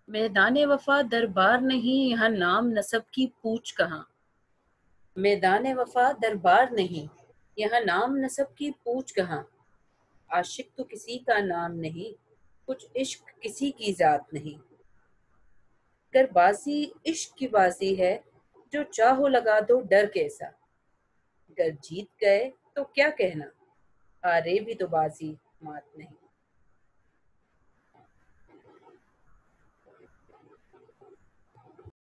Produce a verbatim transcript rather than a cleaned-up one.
मैदान वफा दरबार नहीं, यहाँ नाम नसब की पूछ कहाँ। मैदान वफा दरबार नहीं, यहाँ नाम नसब की पूछ कहाँ। आशिक तो किसी का नाम नहीं, कुछ इश्क किसी की जात नहीं। कर बाजी इश्क की बाजी है, जो चाहो लगा दो डर कैसा। गर जीत गए तो क्या कहना, हारे भी तो बाजी मात नहीं।